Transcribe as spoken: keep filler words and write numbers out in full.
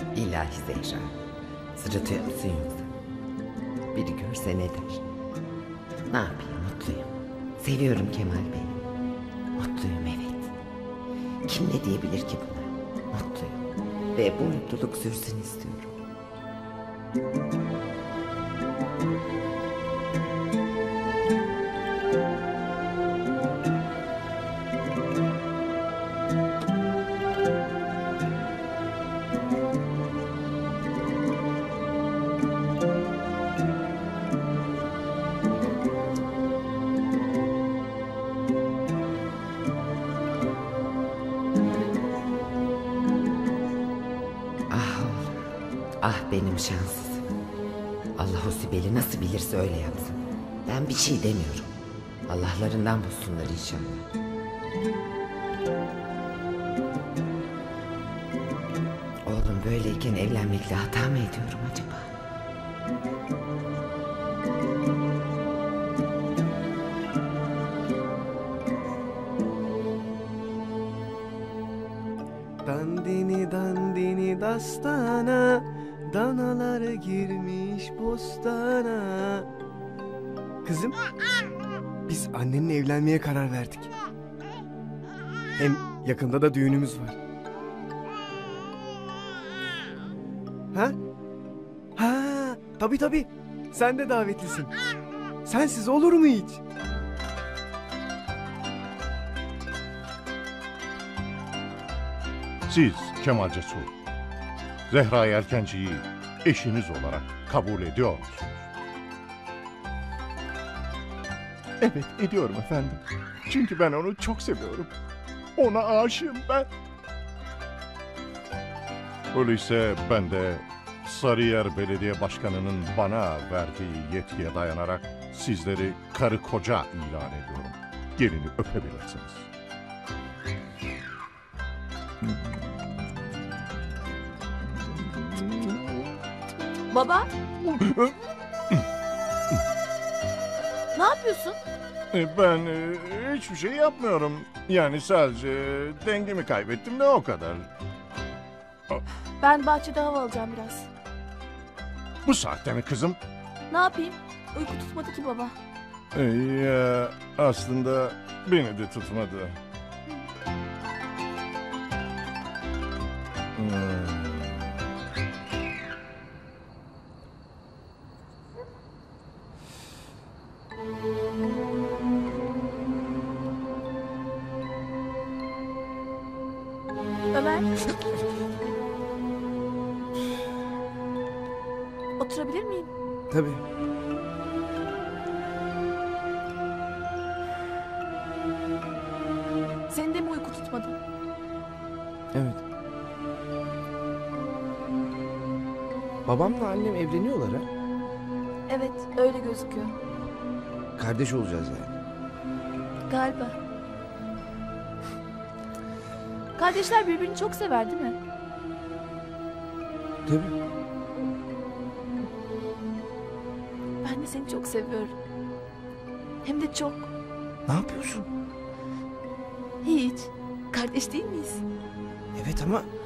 İlahi Zehra. Sırıtıyor musun yoksa? Biri görse ne der? Ne yapayım, mutluyum. Seviyorum Kemal Bey'i. Mutluyum, evet. Kim ne diyebilir ki buna? Mutluyum. Ve bu mutluluk sürsün istiyorum. Ah benim şanssızım. Allah o Sibel'i nasıl bilirse öyle yapsın. Ben bir şey demiyorum. Allah'larından bulsunlar inşallah. Oğlum böyleyken evlenmekle hata mı ediyorum acaba? Dandini dandini dastana, danalar girmiş bostana. Kızım, biz annenle evlenmeye karar verdik. Hem yakında da düğünümüz var. Ha? Ha, tabii tabii. Sen de davetlisin. Sensiz olur mu hiç? Siz Kemal Cesur, Zehra Yelkenci'yi eşiniz olarak kabul ediyor musunuz? Evet, ediyorum efendim. Çünkü ben onu çok seviyorum. Ona aşığım ben. Öyleyse ben de Sarıyer Belediye Başkanı'nın bana verdiği yetkiye dayanarak sizleri karı koca ilan ediyorum. Gelini öpebilirsiniz. Baba. Ne yapıyorsun? Ben e, hiçbir şey yapmıyorum. Yani sadece dengemi kaybettim de o kadar. Ben bahçede hava alacağım biraz. Bu saatte mi kızım? Ne yapayım? Uyku tutmadı ki baba. E, ya, aslında beni de tutmadı. Hmm. Ömer. Oturabilir miyim? Tabii. Senin de mi uyku tutmadı? Evet. Babamla annem evleniyorlar ha? Evet, öyle gözüküyor. Kardeş olacağız yani. Galiba. Kardeşler birbirini çok sever değil mi? Tabii. Ben de seni çok seviyorum. Hem de çok. Ne yapıyorsun? Hiç. Kardeş değil miyiz? Evet ama